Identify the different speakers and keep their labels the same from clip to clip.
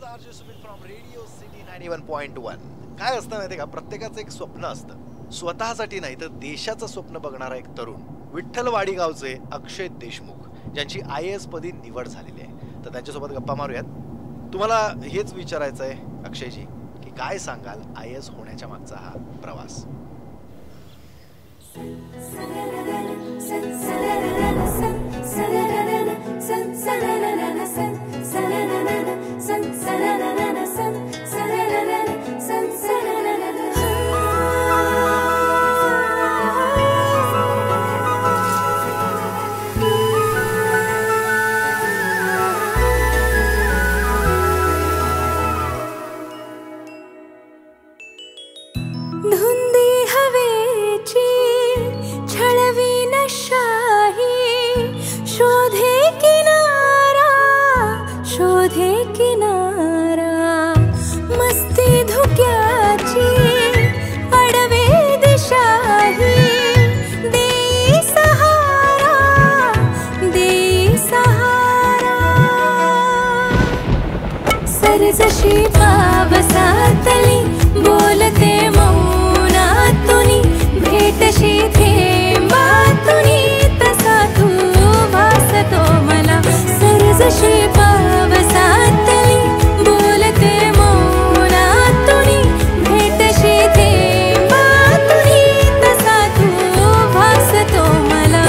Speaker 1: RJ Sumit from Radio City 91.1. काय असतं माहिती का, प्रत्येकाचं एक स्वप्न असतं. स्वतःसाठी नाही तर देशाचं स्वप्न बघणारा एक तरुण विठ्ठलवाडी गावचे अक्षय देशमुख, ज्यांची IAS पदी निवड झालेली आहे. तर त्यांच्यासोबत गप्पा मारूयात. तुम्हाला हेच विचारायचं आहे अक्षयजी, की काय सांगाल IAS होण्याच्या मागचा हा प्रवास?
Speaker 2: धुंदी हवेची छळवी नशाही शोधे किनारा, शोधे किनारा. मस्ती धुक्याची अडवे दिशाही देई सहारा, देई सहारा. सरजशी पावसातली बोलते मौनातुनी, भेटशी थेंबातुनी, तसा तू भासतो मला. सरजशी पावसातली बोलते मौनातुनी, भेटशी थेंबातुनी, तसा तू भासतो मला.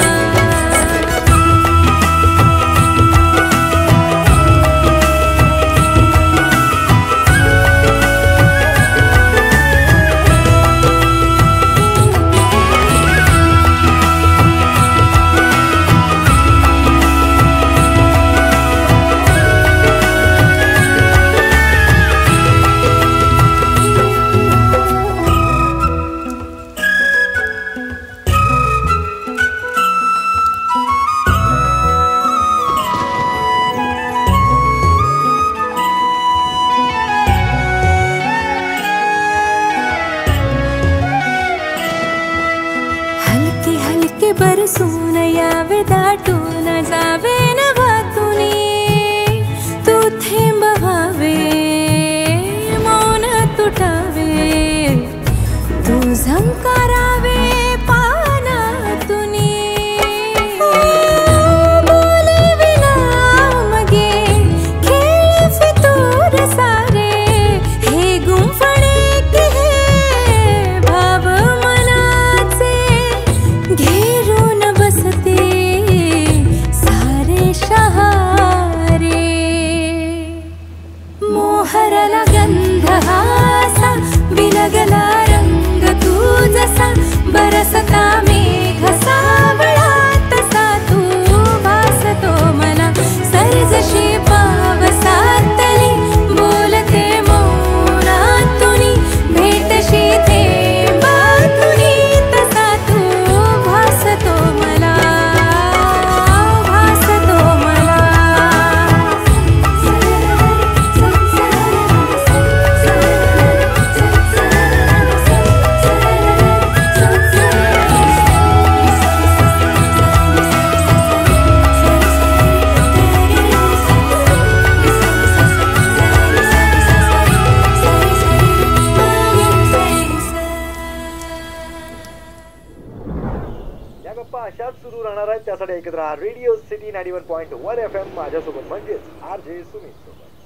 Speaker 2: हलके हलके बरसून यावे, दाटून जावे नभातुनी, तू थेंब व्हावे, मौन तुटावे, तू झंकारावे पानातुनी. बोले विना मगे खेळ फितूर सारे, हे गुंफणे की हे भाव मनाचे घेरून बसते सारे शहारे. मोहरला गंध हासा, विलगला रंग तू जसा, बरसता मेघ सावळा, तसा तू भासतो मला. सरजशी पावसातली बोलते मौनातुनी, भेटशी थेंबातुनी, तसा तू भासतो मला, भासतो मला.
Speaker 1: या गप्पा अशाच सुरू राहणार आहेत. त्यासाठी ऐकत राहा रेडिओ सिटी 91.1 FM माझ्यासोबत म्हणजेच आरजे सुमित सोबत.